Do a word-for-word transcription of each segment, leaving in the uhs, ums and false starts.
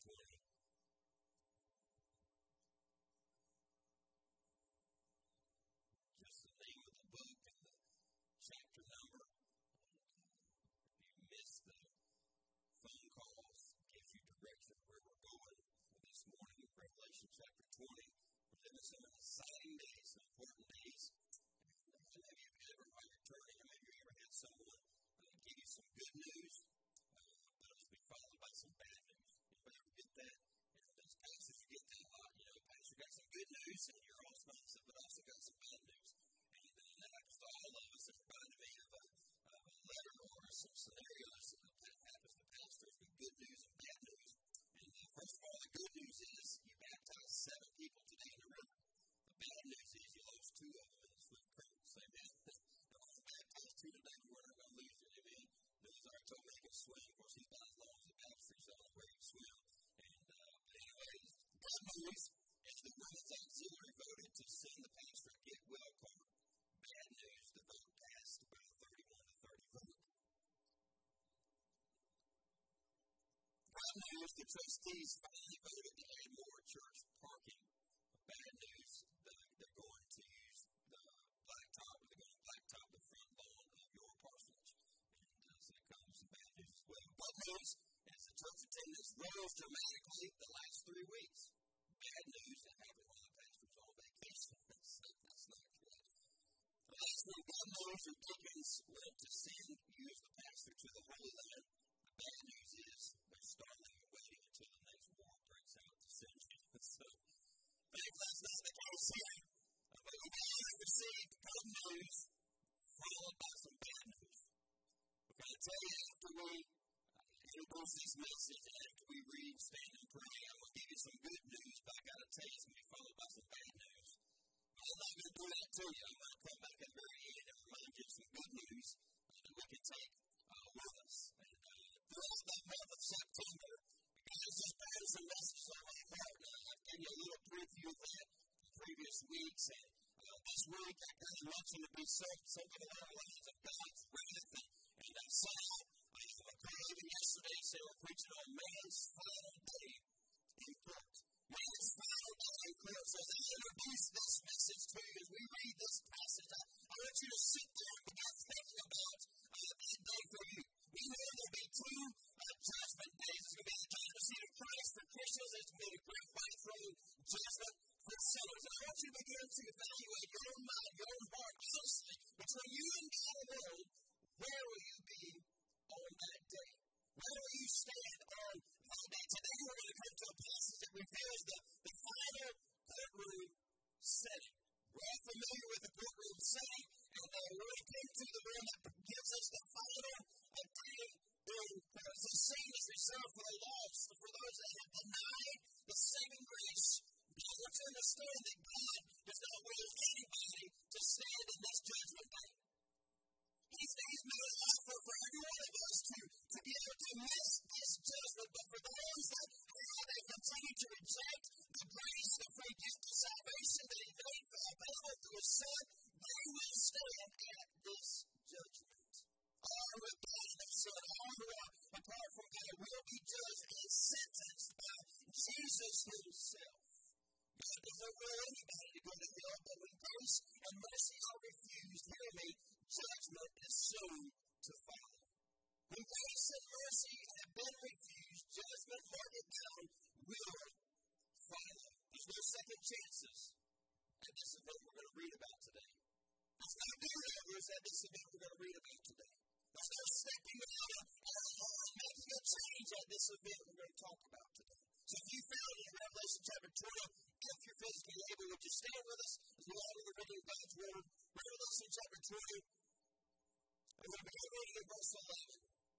twenty. Just the name of the book and the chapter number. If you missed the phone calls, gives you direction where we're going for this morning. Revelation chapter twenty. We're living some exciting days, some important days. And have you ever, while you're turning, have you ever had someone uh, give you some good news, uh, but it was be followed by some bad news? Anybody ever get that? And as pastors, you get that a lot. You know, pastor got some good news, and you're all smiling, but also got some bad news. And uh, that happens to all of us. It reminded me of a, of a letter or some scenarios that happens to pastors with good news and bad news. And uh, first of all, the good news is you baptized seven people today in the river. The bad news is you lost two of them in the Swift Current. Say, man, I want to baptize two today, but we're not going to lose it. Amen. News already told me he can swim. Of course, he's about as long as the baptistry, so I don't know where he can swim. And, uh, but anyways, good news is the women's auxiliary voted to send the pastor a get well card. Bad news, the vote passed by a thirty-one to thirty vote. Good news, the trustees finally voted to add more church parking. Bad news, they're going to use the blacktop, they're going to blacktop the front lawn of your parsonage. And uh, so it comes some bad news as well. Good news is the church attendance rose dramatically the last three weeks. Bad news, that happened while the pastor was on vacation. So that's not good. The last one, good news, your deacons went to send you as the pastor to the Holy Land. The bad news is they're starting and waiting until the next war breaks out to send you. So, thank that's not the case here. Uh, but we've all received good news followed by some bad news. We're going to tell you after we uh, introduce this message and after we read, stand and pray, I'm going to give you some good news, but I've got to tell you it's going to be followed by some bad news. But I'm not going to do that to you. I'm going to come back at the very end and remind you of some good news uh, that we can take uh, with us. And uh, throughout the month of September, God just brought some messages on my heart. Now, I've given you a little preview of that in previous weeks. And uh, this week, I kind of mentioned to be some, something along the lines of God's wrath. And, and I saw uh, McCall even yesterday said we're preaching on man's final day in court. Man's final day in court. So as I introduce this message to you, as we read this passage, I, I want you to sit there and begin thinking about uh, that day for you. We know there'll be two uh, judgment days. It's going to be the judgment seat of Christ for Christians. It's going to be the great white throne judgment for sinners. And I want you to begin to evaluate your own mind, your own heart, honestly, between you and God alone. Where will you be on that day? Where will you stand on that day? Today we're going to come to a passage that reveals the, the final courtroom setting. We're all familiar with the courtroom setting, and uh, we're going to come to the one that gives us the final a day during courts. The scene is reserved for the lost, for those that have denied the saving grace. God wants to understand that God does not will anybody to stand in this judgment day. He's, he's made an offer for every one of us to, to be able to miss this judgment, but for those that have that continue to reject the grace, the free gift of salvation that He made available through His Son, they will stand at this judgment. All who have died in the Son, all who are apart from God, will be judged and sentenced by Jesus Himself. God doesn't will anybody to go to hell, but when grace and mercy are refused, hear me, judgment is soon to follow. When grace and mercy have been refused, judgment, mark it down, will follow. There's no second chances. And this is what we're going to read about today. There's no do-overs at this event we're going to read about today. There's no stepping out and making a change at this event we're going to talk about today. So if you found in Revelation chapter twenty, if you're physically able, would you stand with us as we honor the reading of God's Word? Revelation chapter twenty, and we'll begin reading in verse eleven.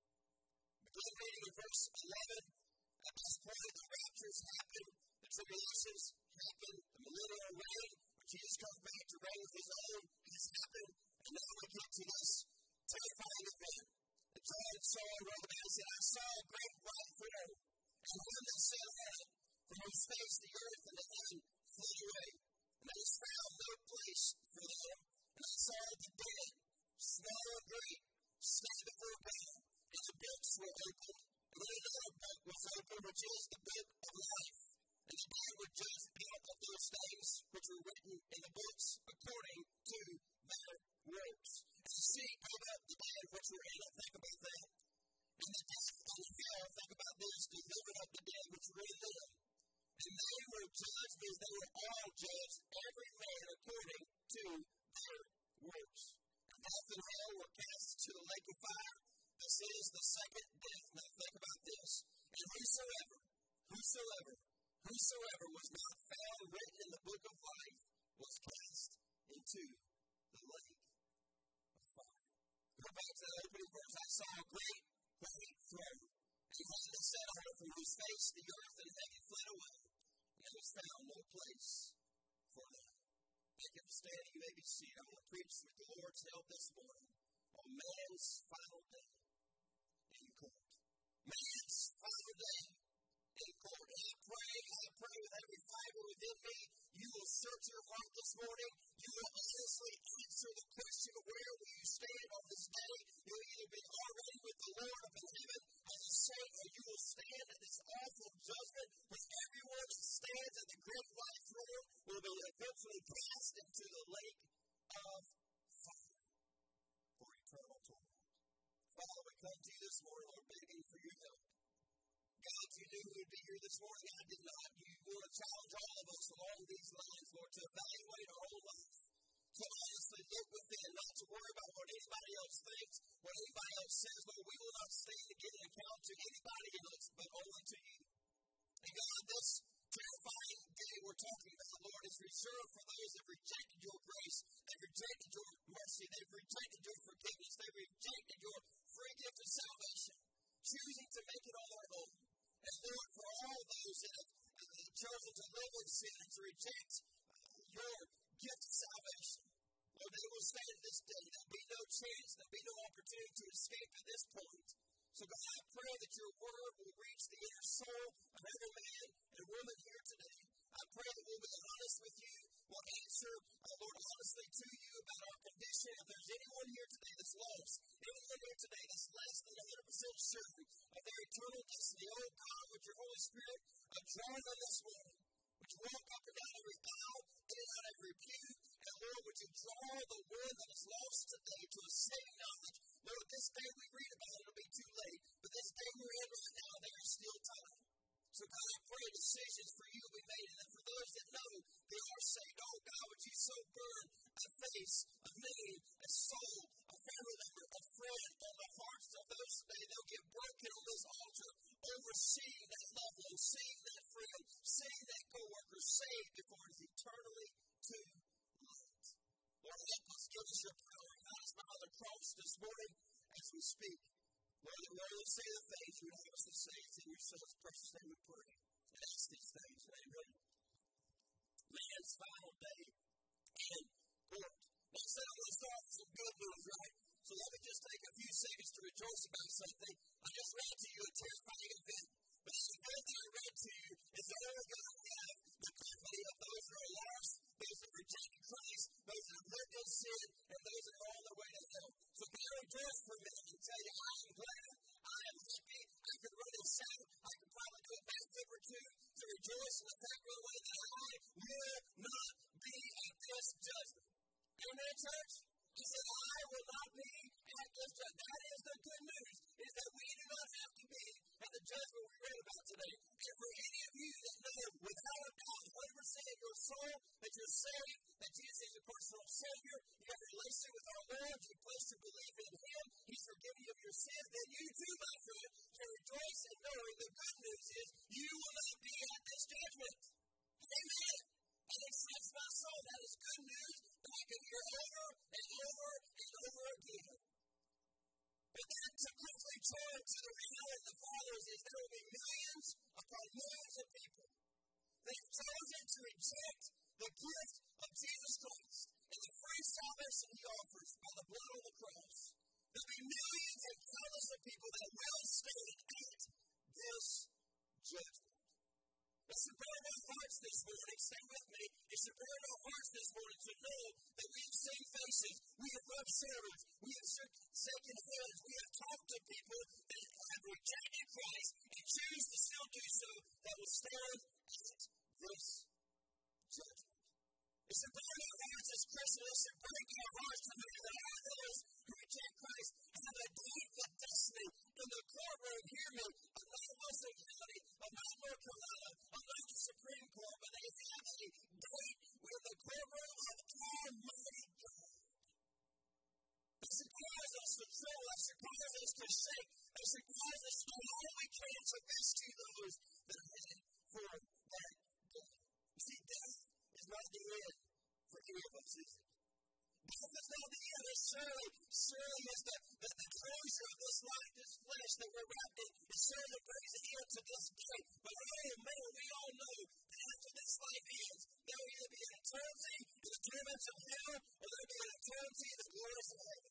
Begin reading in verse eleven. At this point, the raptures happen, the tribulations happen, the millennial reign, when Jesus comes back to reign with His own, has happened, and now we get to this terrifying event. The giant saw and rolled about and said, I saw a great white throne, and one that sat on it, from whose face the earth and the heaven fled away. And there was found no place for them. And I saw the dead, small and great, stand before God, and the books were opened, And then another book was opened, which is the book of life. And the dead were judged out of those things which were written in the books according to their works. And the sea gave up the dead which were in it. Think about that. And the death and hell, think about this, delivered up the dead which were in them. And they were judged as they were all judged, every man according to their works. And death and hell were cast into the lake of fire. This is the second death. Now think about this. And whosoever, whosoever, whosoever was not found written in the book of life was cast into the lake of fire. Go back to the opening verse. I saw a great white throne, and he was set on it, from whose face the earth and heaven fled away, and there was found no place for them. Thank you for standing. You may be seated. I want to preach with the Lord's help this morning on man's final day in court. Man's final day in court. And I pray, I pray with every fiber within me, you will search your heart this morning. You will honestly answer the question, where will you stand on this day? You'll either be already with the Lord up in heaven as a saint, or you will stand at this awful judgment when everyone who stands at the great white throne will be eventually cast into the lake of fire for eternal torment. Father, we come to you this morning, Lord, begging for your help. God, you knew we would be here this morning. I did not. You want to challenge all of us along these lines, Lord, to evaluate our own life. To honestly look within, not to worry about what anybody else thinks, what anybody else says. Lord, we will not stand to give an account to anybody else, but only to you. And God, this terrifying day we're talking about, Lord, is reserved for those that rejected your grace, they've rejected your mercy, they've rejected your forgiveness, they've rejected your free gift of salvation, choosing to make it all their own. And Lord, for all those that have uh, chosen to live in sin and to reject uh, your gift of salvation, Lord, they will stand this day. There'll be no chance, there'll be no opportunity to escape at this point. So God, I pray that your word will reach the inner soul of every man and woman here today. I pray that we'll be honest with you. We'll answer, uh, Lord, honestly to you about our condition. If there's anyone here today that's lost, anyone here today that's less than one hundred percent sure of their eternal destiny, oh God, would your Holy Spirit uh, draw them this morning? Would you walk up and down every aisle, in and out every pew? And Lord, would you draw the one that is lost today to a saving knowledge? Lord, this day we read about it, it'll be too late. But this day we're in right now, there is still time. So God, I pray decisions for you will be made. And for those that know they are saved, oh God, would you so burn a face, a name, a soul, a family member, a friend on the hearts of those today. They'll get broken on this altar over seeing that loved one, seeing that friend, seeing that co-worker saved before it is eternally too late. Lord, help us, give us your power. God is by the cross this morning as we speak. Lord, that we're able to say the things you would have us to say. It's in your Son's precious name we pray. And ask these things. Amen. Man's final day in court. Now, so I'm going to start with some good news, right? So let me just take a few seconds to rejoice about something. I just read to you a terrifying event. But the event that I read to you is that we're going to have the company of those that are lost, those that rejected Christ, those that have lived in sin, and those that are on their way to hell. So can I rejoice for a minute and tell you, I am glad, I am happy, I could run and shout, I could probably do a backflip or two to rejoice in the fact that I will not be at this judgment. Amen, church? He said, I will not be at this judgment. That is the good news, is that we do not have to be at the judgment we read about today. And for any of you that know without a doubt, one hundred percent of your soul, that you're saved, that Jesus is your personal Savior, you have a relationship with our Lord, you place your belief in Him, He's forgiven you of your sins, then you too, my friend, can rejoice in knowing the good news is you will not be at this judgment. Amen. And it sets my soul. That is good news that I can hear over and over and over again. But then to quickly turn to the reality that follows is there will be millions upon millions of people that have chosen to reject the gift of Jesus Christ and the free salvation He offers by the blood on the cross. There will be millions and countless of people that will stand at this judgment. It should burn our hearts this morning. Stay with me. It should burn our hearts this morning to know that we have seen faces. We have rubbed shoulders. We have shaken hands. We have talked to people that have rejected Christ and choose to still do so, that will stand at this judgment. It should burn our hearts as Christians. It should break our hearts to know that all those who reject Christ have a date of destiny in the courtroom. Hear me. I'm not Wilson County. I'm not North Carolina. I'm not the Supreme Court. But they have a date with the courtroom of Almighty God. It should cause us to tremble. It should cause us to shake. It should cause us to do all we can to rescue those that are headed for that day. You see, death is not the end for any of us, is it? Death is not the end. It surely, surely is the, the, the closure of this life, this flesh that we're wrapped in. It surely brings an end to this day. But oh man, we all know that after this life ends, there will either be an eternity in the torments of hell, or there will be an eternity in the glories of heaven.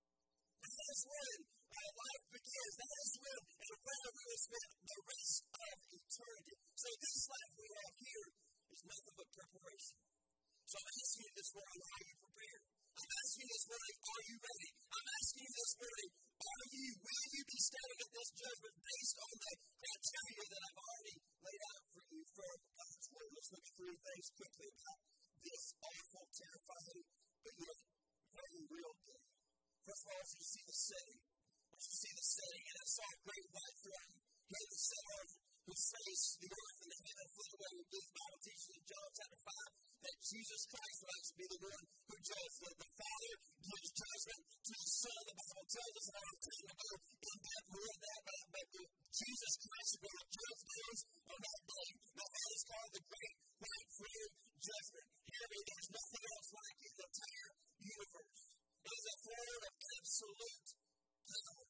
That is when our life begins. That is when and where we will spend the rest of eternity. So this life we have here is nothing but preparation. So I'm asking you this morning, are you prepared? I'm asking you this morning, are you ready? I'm asking you this morning, are you, will you be standing at this judgment based on the criteria that I've already laid out for you from God's Word? Let's look at three things quickly about this awful, terrifying, but yet very real day. First of all, as you see the setting, as you see the setting, and I saw a great white throne, he had the set on whose face the earth and the heaven flew away. The Bible teaches in John chapter five that Jesus Christ will actually be the one who judges. The, the Father gives judgment to the Son. The Bible tells us how it's going to go in depth more than that, but, but Jesus Christ is going to judge those on that day. Now, that is called the Great White Throne Judgment. Hear me, there's nothing else like it in the entire universe. It is a throne of absolute power.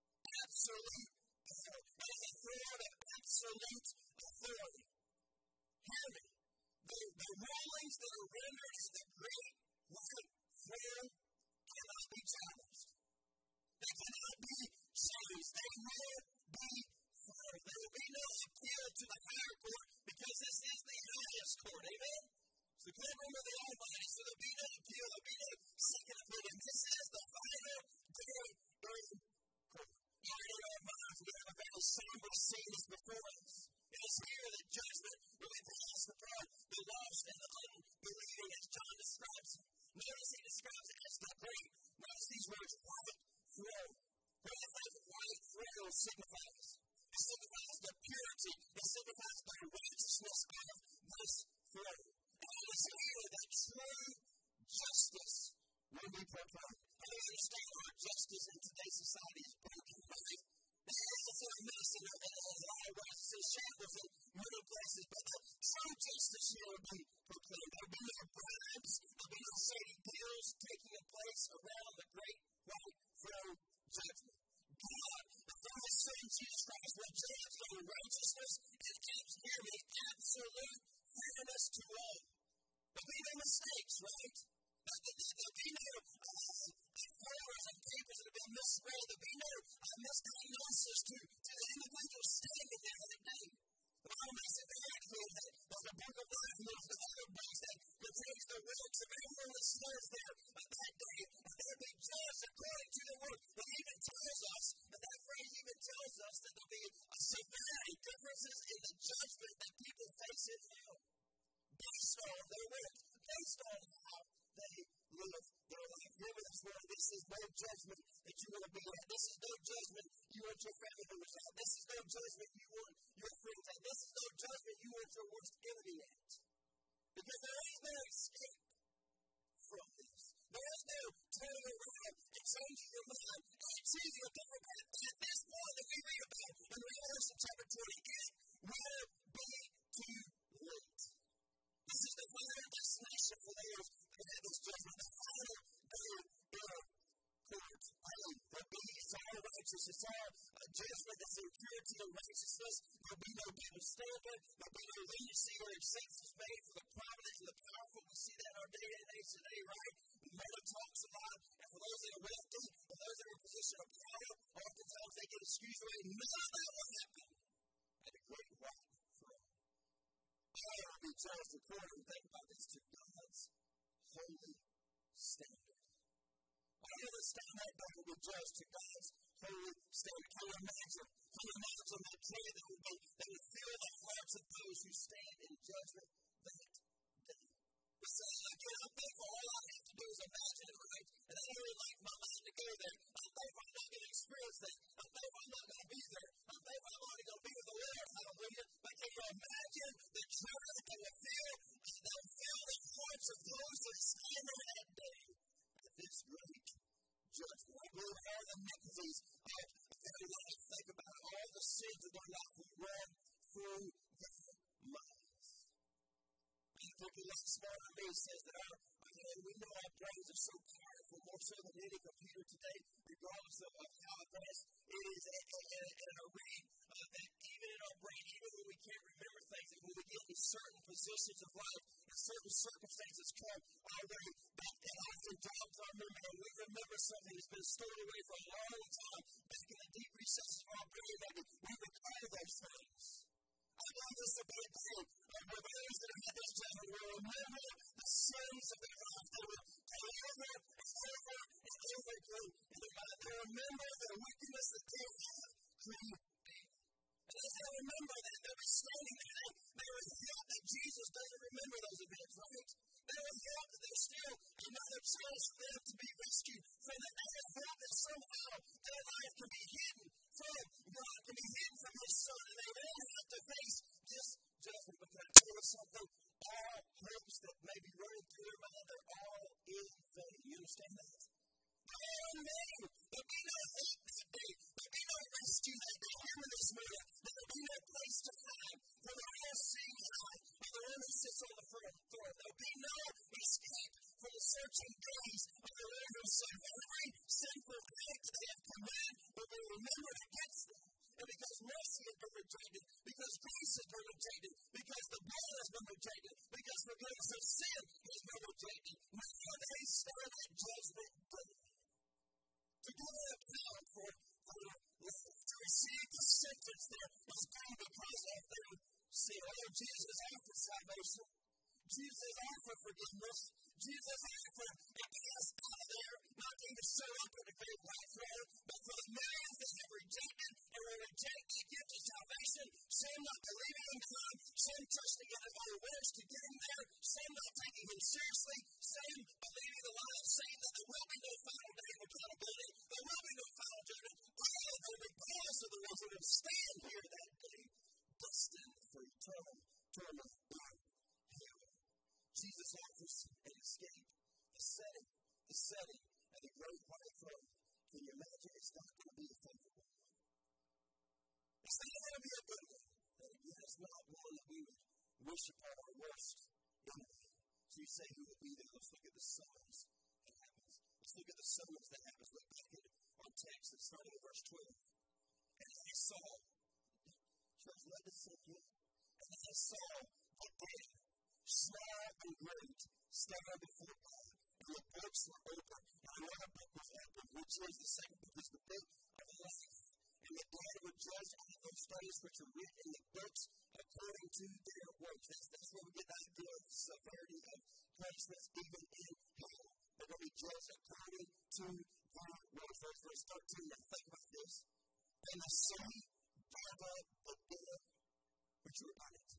Absolute power. It is a throne of absolute authority. Hear me. The, the rulings that are rendered in the Great White Throne cannot be challenged. They cannot be changed. They will be firm. There will be no appeal to the higher court because this is the highest court. Amen? It's the courtroom of the Almighty, so there will be no appeal. There will be no second opinion. This is the final day in court. Right in our minds, we have a very somber scene before us. It is here that judgment will be passed upon the lost and the unbelieving, as John describes it. Notice he describes it as the great. Notice these words, white throne. What do you think white throne signifies? It signifies the purity. It signifies the righteousness of this throne. And it is here that true justice will be proclaimed. I don't understand how justice in today's society is broken, right? It's in a mess, and there's a lot of ways it's in shambles in many places, but the true justice here will be proclaimed. There will be no bribes, there will be no shady deals taking place around the great white throne judgment. God, the Father, Son, Jesus Christ, will judge in righteousness and gives, hear me, absolute fairness to all. There will be no mistakes, right? There will be no uh, errors and papers that have been misread. There will be no uh, misdiagnosis to, to the individual standing there that day. The Bible makes it very clear that there's a book of life and there's the other books that contains the works of everyone that stands there on that day, and they'll be judged according to the word. It even tells us, and that phrase even tells us that there'll be a severity, differences in the judgment that people face in hell, based on their works, based on how they live their life. Remember this morning, this is no judgment that you want to be at. This is no judgment you want your family members at. This is no judgment you want your friends at. This is no judgment you want your worst enemy at. Because there is no escape from this. There is no turning around and changing your mind and choosing a different path. At this point that we read about in Revelation chapter twenty, it will be too late. This is the final destination for those that have this judgment. The final day in court. There'll be, it's all righteous. It's all a judgment that's in purity and righteousness. There'll be no double standard. There'll be no leniency or exceptions made for the prominent and the powerful. We see that in our day and age today, right? Money talks a lot. And for those that are wealthy, for those that are in a position of power, oftentimes they get excused away. None of that will happen at a great white throne. I will be judged according, think about this, to God's holy standard. I understand that day will be judged to God's holy standard. Can you imagine? Can you imagine that joy that would be, that would fill the hearts of those who stand in judgment that day? But so again, I'm thankful. All I have to do is imagine it, right? And I don't really like my mind to go there. I'm thankful I'm not going to experience that. I'm thankful I'm not going to be there. I'm thankful I'm only going to be with the Lord. Hallelujah. But can you imagine the joy that will fill, that will fill the hearts of those that stand there that day at this great judgment? I believe all the iniquities of their life, think about all the sins of their life will run through their minds. I think the last part of me says that our, again, we know our brains are so powerful, more so than any computer today, regardless of, of how advanced it is. And, and, and I read uh, that even in our brain, even when we can't remember things, and when we get in certain positions of life, and certain circumstances come our way, that, that often drops our memory, and we remember something that's been stored away for a long time, back in the deep recesses of our brain, maybe we recall those things. I believe this will be a day where those that have this judgment will remember the sins of their life. They will go over and over and over again in their mind. They will remember the wickedness that they have created. And as they remember that, they'll be standing there. They, they will feel that Jesus doesn't remember those events, right? They will feel that there's still another chance for them to be rescued from that. They will feel that somehow their life can be hidden from God, can be hidden from His Son, and they won't have to face this judgment. But can I tell you something? All hopes that may be running through their mind, they're all in vain. You understand that? They're all in vain. There'll be no hope that day. There'll be no rescue that day. Hear me this morning. There'll be no place to hide from the real seeing God of the one who sits on the throne. There'll be no escape from the searching gaze of the Lord Himself. Every sinful act that they have committed will be remembered against them. And because mercy has been rejected, because grace has been rejected, because the blood has been rejected, because forgiveness of sin has been rejected, now they stand at judgment day to give an account for their life, to receive the sentence that is due because of their sin. Oh, Jesus offered salvation. Jesus offered forgiveness. Jesus offered to get us out of there, not to even show up at the great white throne, but for the millions that have rejected and will reject the gift of salvation, some not believing in God, some trusting in their own works to get Him there, some not taking Him seriously, some believing the lie of saying that there will be no final day of accountability, there will be no final judgment. All of them, regardless of the ones that will stand here that day, destined for eternal torment in hell. Jesus offers an escape, the setting, the setting of the great white throne. Can you imagine? It's not going to be a favorable one. It's not going to be a good one. And again, it's not one that we would wish upon our worst enemy. So you say, who will be there? Let's look at the summons that happens. Let's look at the summons that happens. Look back at our text. It's starting in verse twelve. And I saw, church, let this sink in. And I saw the dead, small and great, stand before God. And the books were open. And another book was open, which is the second book, is the book of life. And the dead were judged out of those things which are written in the books according to their works. That's, that's where we get the idea of the severity of punishments, even in hell. They're going to be judged according to their works. Verse, verse thirteen, now think about this. And the sea gave up the dead which were on it.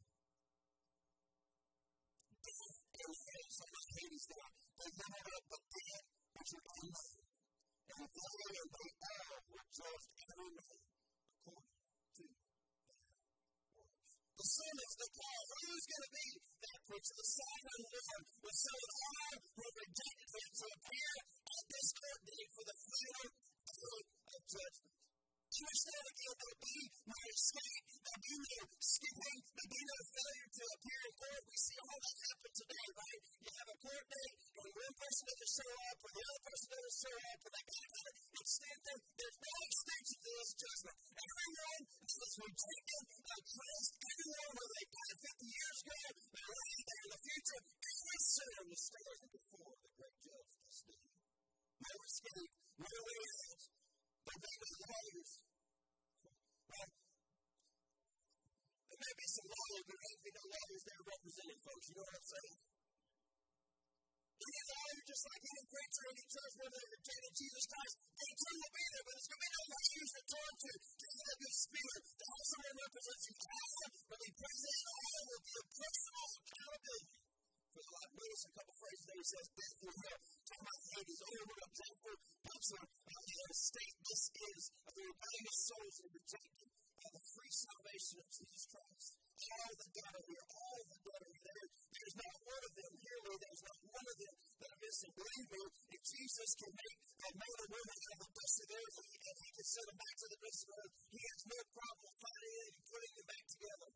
Death and hell, so not Hades there. They gave up the dead which were on them. And they and they all were judged every man according to their works. The summons, the call, who's going to be that preacher? The sovereign Lord was so all were rejected for him to appear at this court date for the final day of judgment. Understand again, there'll be no escape, there'll be no skipping, there'll be no failure to appear in court. We see all that happen today, right? You have a court date, and one person doesn't show up, or the other person doesn't show up, and they kind of extend there. There's no extension to this judgment. Everyone that was rejected by Christ, everyone whether they died fifty years ago, or right there in the future, every sinner will stand before the great judge this day. No escape, no way out. There may be lawyers. Well, there may be some lawyers, but there may be no lawyers there representing folks. You know what I'm saying? Any lawyer just just like any preacher, any church member that rejected Jesus Christ, they too will be there, but it's going to be no one you should turn to to have a good spirit, to have someone represent you. All will be present, all will be a personal accountability. For the life, notice a couple phrases there. He says, death through hell. Talking about Hades, over a dreadful picture of the state this is of the rebellious souls that are rejected by the free salvation of Jesus Christ. All the dead are here, all the dead are there. There's not one of them, hear me, there's not one of them that are missing. Believe me, if Jesus can make a man or woman out of the dust of the earth, and he can send them back to the dust of the earth, he has no problem finding them and putting them back together.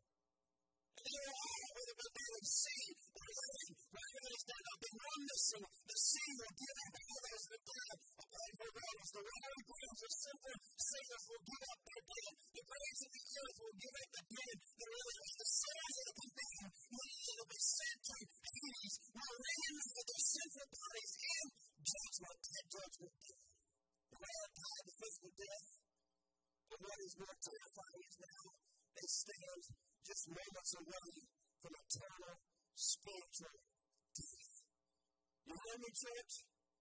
And they are all, whether it be the sea, or living, recognized that of the oneness, and the sea will give up all those that have died upon their grounds. The watery grounds of sinful sailors will give up their dead. The graves of the earth will give up the dead. The rivers, the souls of the condemned will be sent to Hades, will reign with their sinful bodies in judgment, that judgment day. The man died the physical death, but what is more terrifying is now they stand just moments away from eternal spiritual death. You hear me, church?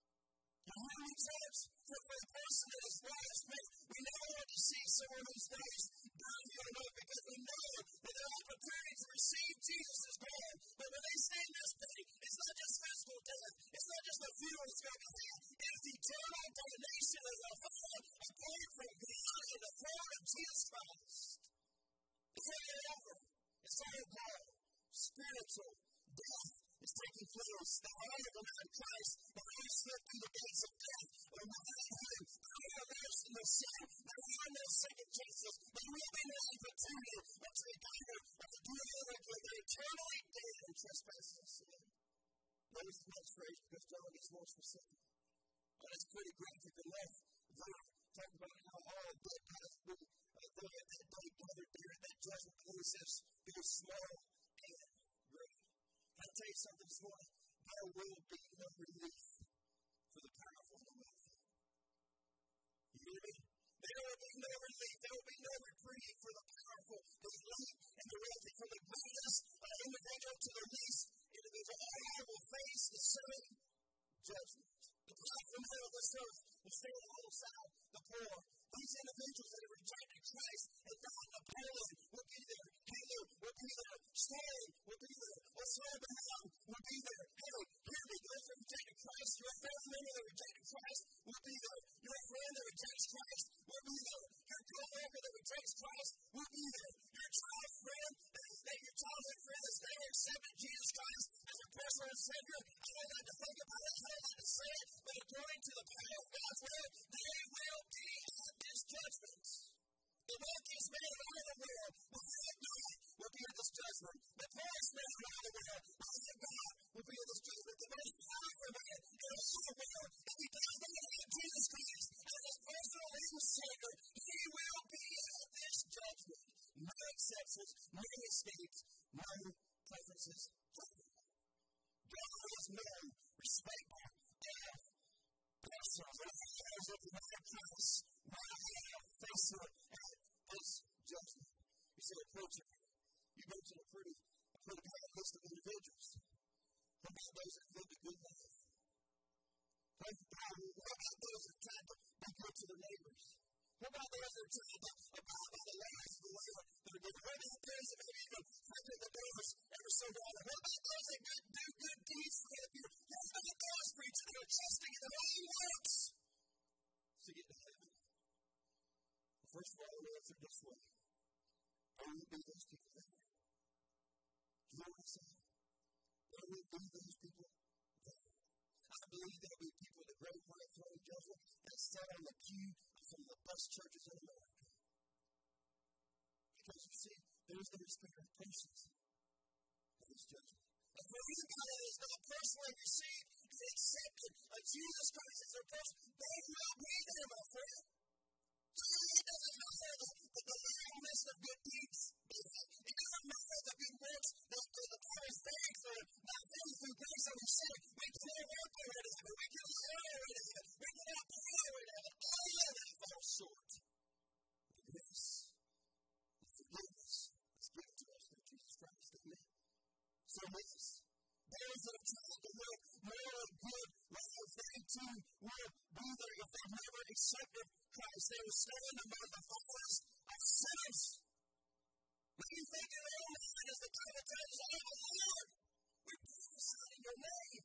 You hear me, church? For, for the person that is lost, man, we never want to see someone who's lost burn you enough because we know that their opportunity to receive Jesus is gone. But when they stand this day, it's not just physical death. It's not just a funeral that's going to be had. It's eternal damnation as a fall apart from God in the form of Jesus Christ. It's all over. It's all gone. Spiritual death is taking place. The heart of the man Christ, the Holy Spirit through the gates of death, or without him, there are no no sin, there are no second chances, there will be no opportunity of to recover, of to do it over again. They're eternally dead in trespasses and sin. Notice the next phrase because John gets more specific. And it's pretty graphic enough there. Talk about how all dead guys will They at that day gathered there at that judgment place says, be small and great. Can I tell you something this morning? There will be no relief for the powerful and the wealthy. You hear me? There will be no relief. There will be no reprieve for the powerful, the elite, and the wealthy. From the greatest uh, individual to the least individual, all will face the same judgment. The powerful men of this earth will stand alongside the poor. These individuals that have rejected Christ and not Napoleon will be there. Hitler will be there. Stalin will be there. Osama bin Laden will be there. Hey, hear me. Those that rejected Christ, your family member that rejected Christ will be there. Your friend that rejects Christ will be there. Your co-worker that rejects Christ will be there. Your child friend, that is that your childhood friend that's never accepted Jesus Christ as your personal Savior. I don't like to think about it. I don't like to say it. But according to the power of God's word, they will be at this judgment. The wealthiest man in all the world, without God, will be in this judgment. The poorest man in all the world, without God, will be in this judgment. The most powerful man in all the world, if he does not have Jesus Christ as his personal Savior, he will be at this judgment. No exceptions, no escapes, no preferences. God has no respect of persons. And he knows if the man Christ will have faced at this judgment. You say, preacher, you mentioned a pretty, a pretty bad list of individuals. What about those that lived a good life? What about those that tried to be good to their neighbors? What about those that are trying to abide by the laws of the Lord that are given? What about those that maybe even open the doors every so often? What about those that good, do good deeds for other people? What about those preachers that are trusting in their own works to get to heaven? Well, first of all, the answer this way. There will be those people there. Do you know what I'm saying? There will be those people there. I believe there will be people at the great white throne judgment that sat on the pew of some of the best churches in America. Because you see, there is no respect of persons in this judgment. And for anybody that is not personally received and accepted of Jesus Christ as their person, they will be there, my friend. So it doesn't matter the, the, the long list of good deeds. It doesn't matter the good works that the, the Bible stands for. Not faith through grace on the sin. We cannot work our way to heaven. We cannot earn our way to heaven. We cannot pay our way to heaven. All of that falls short. The grace, the forgiveness that's given to us through Jesus Christ. Amen. So yes, those that are trying to live moral good lives accepted Christ. They will stand among the followers of sinners. When you think in your own mind as the Bible tells you, oh, Lord, we prophesy in your name.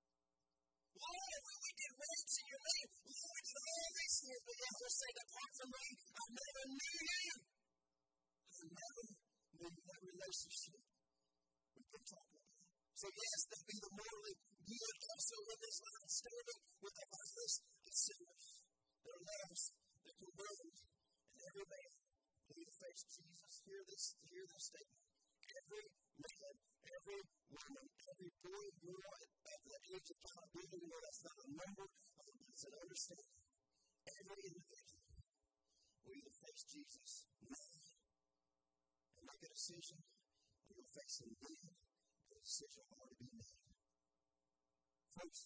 Lord, when we did works in your name, Lord, we did all these things, but yet will say, depart from me, I never knew you. I never knew that relationship we've been talking about. So yes, they'll be the morally good also in this life, standing with the heartless of sinners. They're lost, they're condemned, and every man who will face Jesus, hear this, hear this statement. Every man, every woman, every boy and girl at the age of accountability, where that's not a number, but it's an understanding. Every individual will either face Jesus now and make a decision, or you'll face him then, and a decision will already be made. Folks,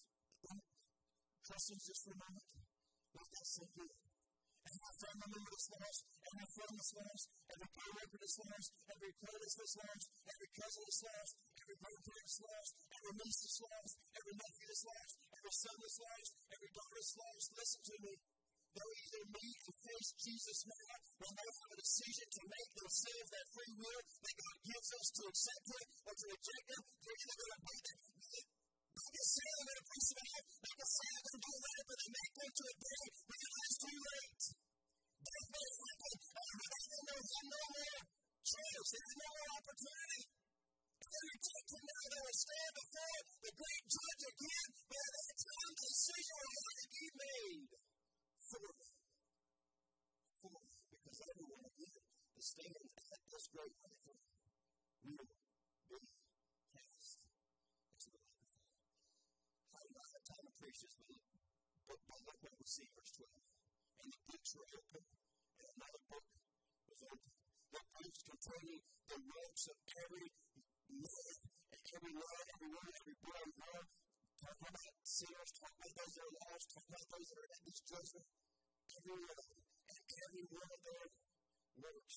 trust him just for a moment. Let that sink in. And my family member that's lost, every friend that's lost, every co-worker that's lost, every acquaintance that's lost, every cousin that's lost, every grandparent that's lost, every niece that's lost, every nephew that's lost, every son that's lost, every daughter that's lost. Listen to me. They'll either meet and face Jesus now when they have a decision to make themselves that free will that God gives us to accept Him or to reject Him. They're either going to be there. They can say they're going to push them off. They can say they're going to do that, but they may come to a day when it's too late. Death may happen, and they have no more chance. They have no more opportunity. If they reject Him now, they will stand before the great judge again. But at that time, the decision will already be made for them. For them. Because everyone, again, that stands at this great throne will be cast into the lake of fire. I don't know how time to preach this, but, but, but look what we see in verse twelve. And the books were open, and another book was open. The books containing the works of every man, and every line, every woman, every boy and girl. Talking about sinners, talking about those that are lost, talking about those that are at this judgment. Every one of them, and every one of their works,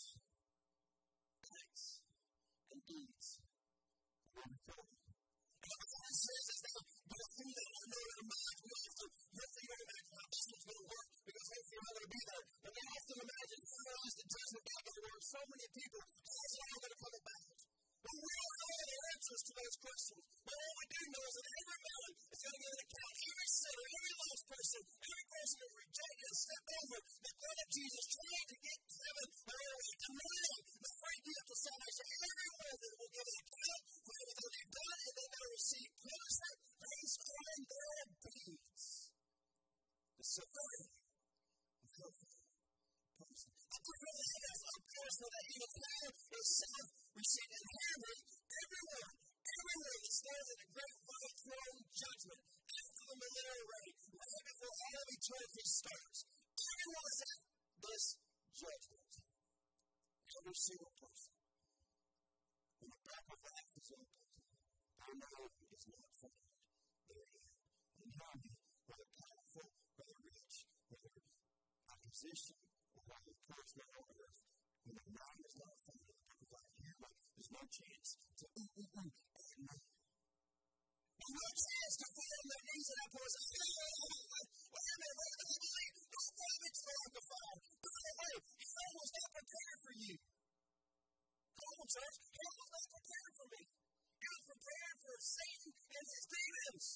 acts, and deeds were recorded. And what it says is that go through that and know their minds. We often, hopefully you don't imagine how this one's going to work, because hopefully you're not going to be there. But we often imagine how is the judgment God going to work? So many people, how is it all going to come about? But we don't know all the answers to those questions. But all we do know is that every man is going to give an account. Every sinner, every lost person, every person who rejected and stepped over the blood of Jesus, trying to get to heaven, or denying the free gift of salvation. Every one of them will give an account for everything they've done, and then they'll receive punishment based on their deeds. The severity of hellfire punishment. A different level of punishment that even hell itself received. And heaven, everyone, everyone that stands at the great white throne judgment after the millennial reign, right before all of eternity starts, everyone is at this judgment. Every single person. When the back of life is opened, their name is not found therein. And none, whether powerful, whether rich, whether opposition, or whether the poor is not on earth, when their name is not found in the book of life, here, there's no chance to ooh, ooh, ooh, and me. There's no chance to fall on their knees and I say, oh, wait a minute, wait a minute, believe, don't tell me to love the fire. By the way, hell was not prepared for you. Come on, church, hell was not prepared for me. It was prepared for Satan and his demons.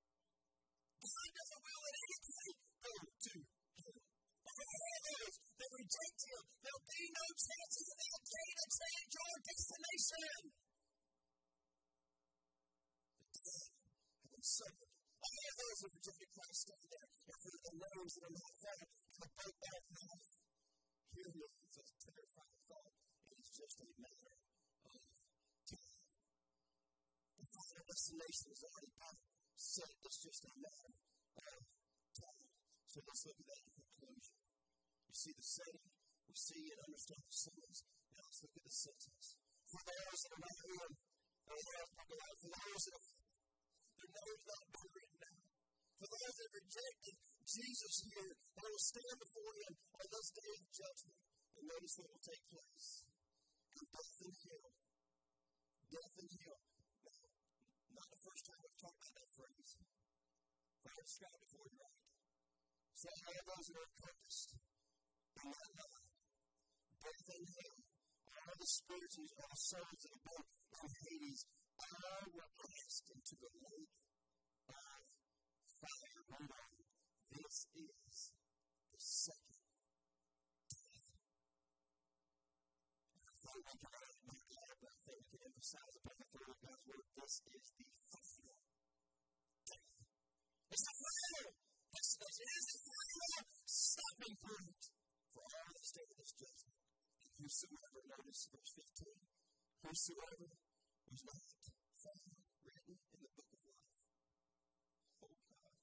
God doesn't will that anybody go to hell. For all those that reject Him, there'll be no chance in the day to change your destination. The dead have been summoned. All of those who rejected Christ stand there, and for the names that are not found in the book of life. Hear me, it's a terrifying thought. It is just a matter of time. The final destination is already been set. It's just a matter of time. So let's look at that in conclusion. You see the setting, we see and understand the sentence. Now let's look at the sentence. For those that are not in, for those that their names not been written down. For those that have rejected Jesus here, they will stand before Him on this day of judgment. And notice what will take place. And death and hell. Death and hell. Now, not the first time I've talked about that phrase. But I described it for you right. to all those who are encompassed in that love, death and hell, all the spirits and all souls that have been in Hades, all were cast into the lake of fire. Remember, this is the second death. And I think we can add more to that, but I think we can emphasize upon the third of God's word. This is the final death. It's the final destination. It is the final stopping point for all the state of this judgment. And whosoever, notice verse fifteen, whosoever was not found written in the book of life. Oh God.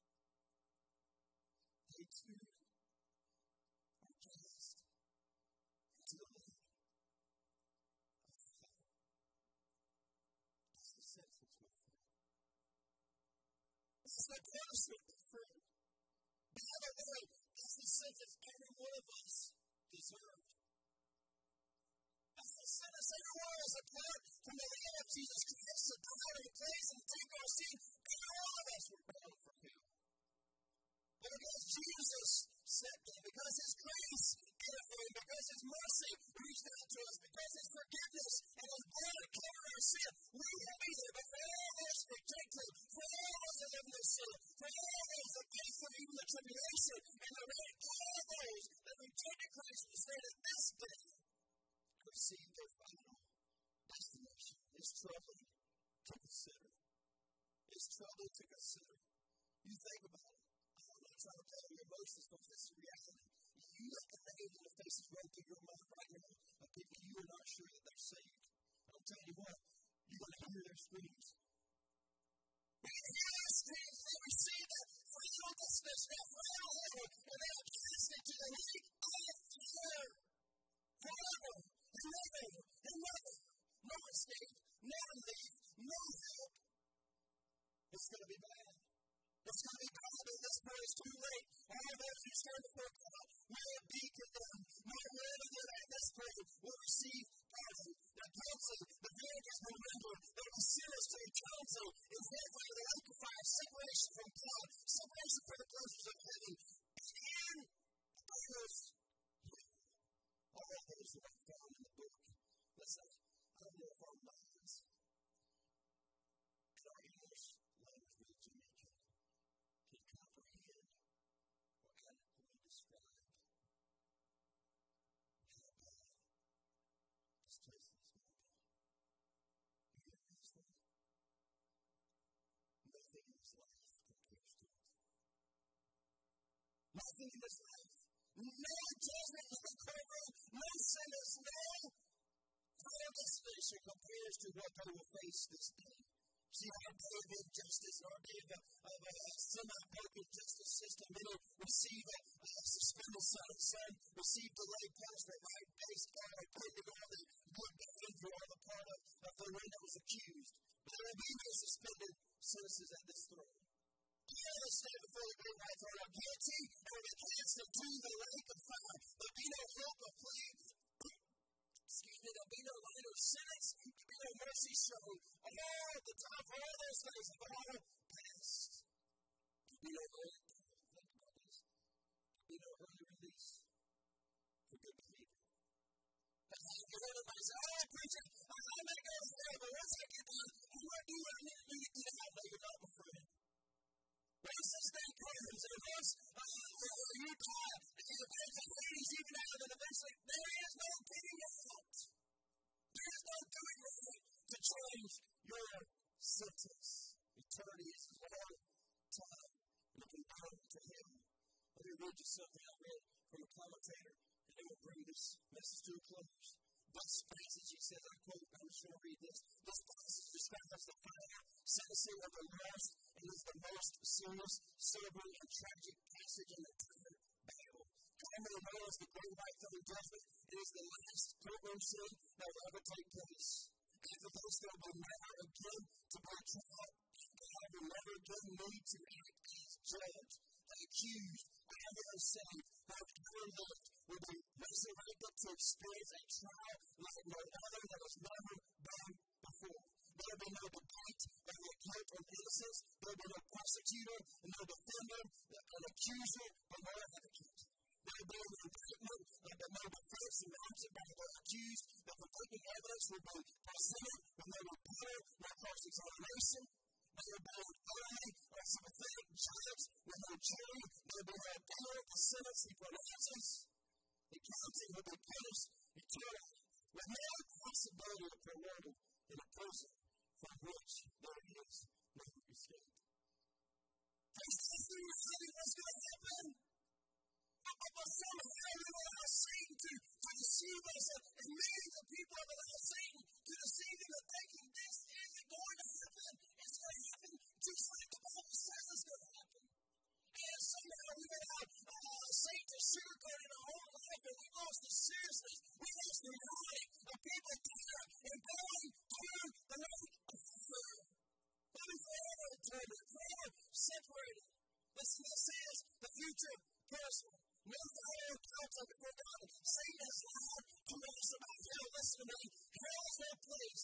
They too are cast into the lake of fire. That's the sentence, my friend. That's the punishment, my friend. By the way, that's the sentence every one of us deserved. That's the sentence every one of us apart from the Lamb of Jesus Christ to die in place and take our sin. Every one of us were bound from Him. And because Jesus stepped in, because His grace intervened, because His mercy reached out to us, because His forgiveness and His blood covered our sin, we will be there. But for all those rejected, for all those that live in their sin, for all those that face through even the tribulation and the rain, all those that rejected Christ will stand at this day and receive their final destination. It's troubling to consider. It's troubling to consider. You think about it. I'm not trying to play on your emotions, folks. This is reality. You look at the names and the faces run through your mind right now of people you are not sure that they're saved. I'm telling you what, you're going to hear their screams. You're going to hear their screams. They receive that final destination, that final level, and they are cast into the lake of fire. Forever, and never, and never. No escape, no relief, no help. It's going to be bad. It's going to be bad, but this point is too late. All those who stand before God will be condemned. No one of them at this point will receive pardon. They're guilty. The verdict has been rendered. They will send us to eternity in hellfire, the lake of fire, separation from God, separation from the pleasures of heaven. And those, all those who are found in the book. Listen, I don't know if our minds and our English language really Jamaican can comprehend or adequately describe how bad this place is going to be. You hear me this morning? Nothing in this life compares to it. Nothing in this life. No judgment, no courtroom, no sentence, no final destination compares to what they will face this day. See, our day of injustice, our day of a, of a semi-broken justice system, many receive a, a suspended sentence, some receive delayed punishment, right, based on depending on the good behavior on the part of, of the one that was accused. But there will be no suspended sentences at this throne. All of us stand before the great white throne are guilty and will be cast into the lake of fire. There'll be no hope of plea. Excuse me, there'll be no line of sentence. There'll be no mercy shown. All the time for all those things have all passed. There'll be no early, think about this. There'll be no early release for good behavior. But if you hear everybody say, oh, preacher, I'm going to make it fair, but once I get done, I'm going to do what I need to do to get out. No, you're not, my friend. Once this day comes, and once uh, you die, and the events of Hades even out, and eventually there is no getting out. There is no doing right to change your sentence. Eternity is a long time, looking down to Him. Let me read you something I read from a commentator, and it will bring this message to a close. This passage, he says, I quote, I'm just going to read this. This passage describes the final sentencing of the lost and is the most serious, sobering, and tragic passage in the entire Bible. Commonly known as the Great White Throne Judgment, it is the last courtroom scene that will ever take place. After this, there will never again to be a trial. God will never again need to act as judge. The accused, all the unsaved, who have ever lived, will be resurrected to experience a trial like no other that has never been before. There will be no debate of the guilt or innocence. There will be no prosecutor, no defender, an accuser, but more of indictment, uh, but no defense mounted by the accused. The conflicting evidence would be presented with no rebuttal, no cross-examination. They would be only a sympathetic judge with no jury. They would be held down at the sentence he pronounces. The guilty will be punished eternally with no possibility of parole in a prison from which there is no escape. This is the reality of what's going to happen. But somehow we allow Satan to, to deceive us, and, and many of the people have allowed Satan to deceive them and thinking this isn't going to happen. It's going to happen just like the Bible says it's going to happen. And somehow we allow uh, Satan to sugarcoat in our own life, and we've lost the seriousness, we've lost the reality of people there and going through the lake of fire. But we're forever determined, forever separated. Listen, this is the future person. No fire counsel before God. Satan has lied to us about hell. Listen to me. Hell is no place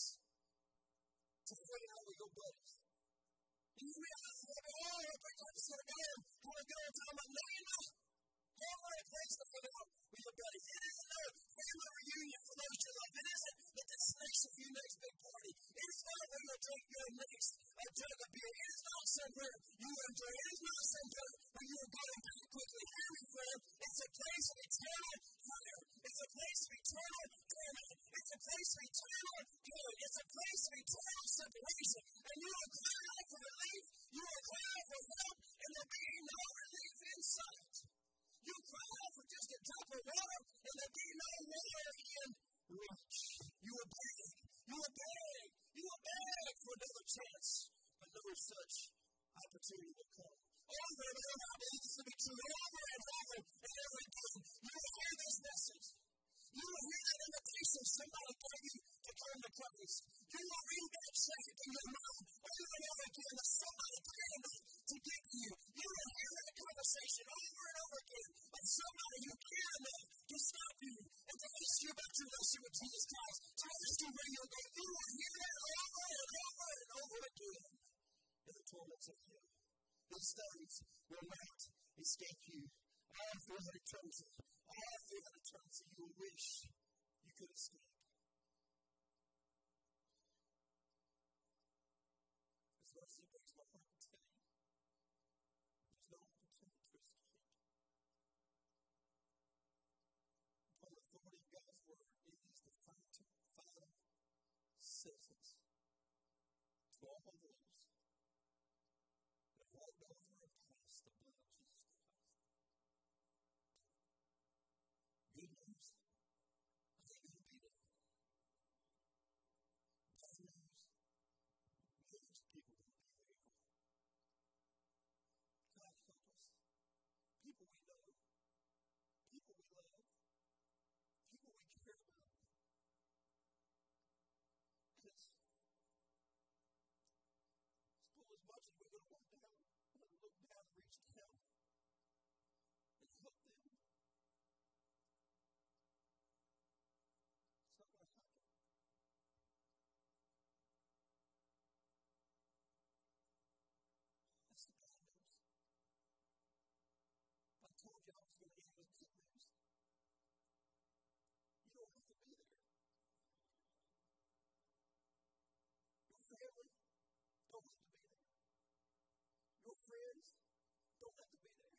to hang out with your buddies. You realize that all your friends are going to go have a good time. I know you're not. Hell is a place to hang out with your buddies. It isn't a family reunion for those you love. It isn't the destination for your next big party. It is not where you'll drink your next a jug of beer. It is not somewhere you enjoy. It is not somewhere where you are going back quickly. Hear me, friend. It's a place of eternal fire. It's a place of eternal torment. It's a place of eternal pain. It's a place of eternal separation. And you will cry out for relief. You will cry out for help. And there'll be no relief in sight. You cry out for just a drop of water. And there'll be no water in reach. You will beg. You will beg. You will beg for another chance. But no such opportunity will come. Over and over, I believe this to be true. Over and over and over again, you will hear this message. You will hear that invitation somebody gave you to come to Christ. You will read that check in your mind over and over again that somebody cared enough to give to you. You will hear that conversation over and over again of somebody who cared enough to stop you and to ask you about your relationship with Jesus Christ, to ask you where you'll go. You will hear that over and over and over again in the torments of hell. These things will not escape you. All throughout eternity, all throughout eternity, you will wish you could escape. As much as it breaks my heart to tell you, there's no opportunity to escape. Upon the authority of God's word, it is the final, final sentence to all of those that have walked over and past the blood of Jesus Christ. Good news, I think it'll be there. Bad news, millions of people don't be there. God help us. People we know, people we love, people we care about. Yes. School as much as we're going to walk down, we're going to look down and reach down and help them. It's not going to happen. That's the bad news. I told you I was going to end with good news. You don't have to be there. Your family don't have to be there. Your friends don't have to be there.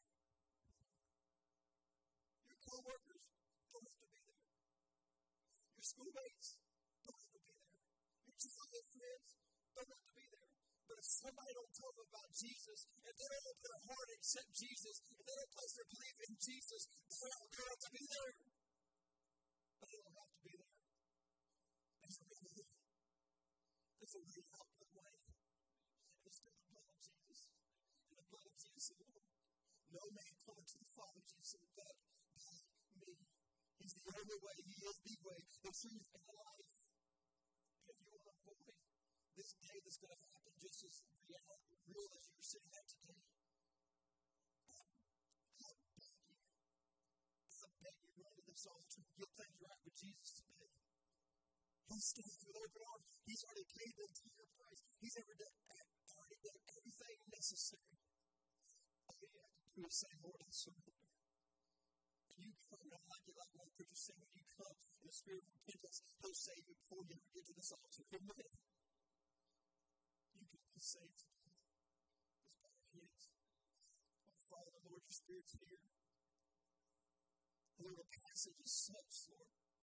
Your co-workers don't have to be there. Your schoolmates don't have to be there. Your childhood friends don't have to be there. But if somebody don't tell them about Jesus, if they don't open their heart and accept Jesus, if they don't place their belief in Jesus, they don't have to be there. But they don't have to be there. There's a way. There's a way out of the way. And it's through the blood of Jesus. And the blood of Jesus alone. No man coming to the Father, Jesus said, but by me. He's the only way. He is the way, the truth, and the life. And if you want to avoid this day that's going to happen just as real, real as you're sitting at today, I, I beg you. I beg you, run to this altar and get things right with Jesus today. He stands with open arms. He's already paid the entire price. He's already done, already done everything necessary. All you have to do is say, Lord, I surrender. And you come, I like it like one preacher said, when you come in the spirit of repentance, he'll save you before you ever get to this altar. Amen. You can be saved today. Let's bow our heads. Oh, Father, Lord, your Spirit's here. Lord, the passage is such, Lord.